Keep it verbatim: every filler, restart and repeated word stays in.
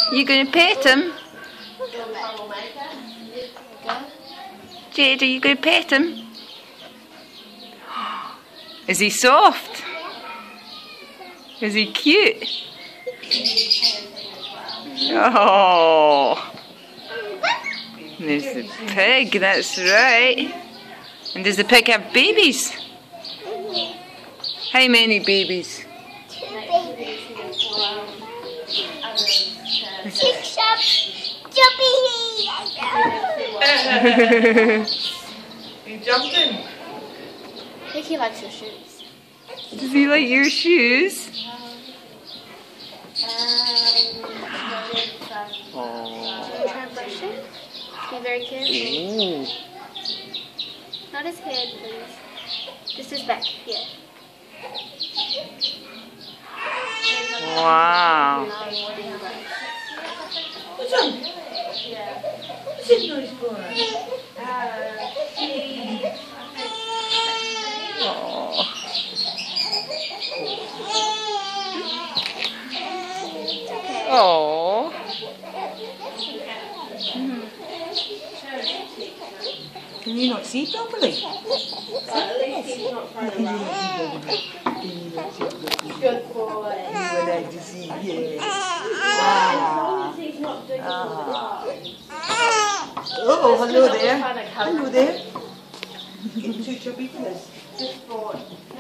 You gonna pet him? Jade, are you gonna pet him? Is he soft? Is he cute? Oh, there's the pig, that's right. And does the pig have babies? How many babies? Two babies. Six up, You jumping? I think he likes your shoes. Does he like your shoes? Oh. Try and brush it. Be very careful. Ooh. Not his head, please. Just his back. Yeah. Wow. What's on? What's his noise for? Oh. Oh. Can you not see properly? Good boy. You would like to see, yeah. Ah. Ah. Oh, hello there. Hello there. Getting too chubby for this. Just bored.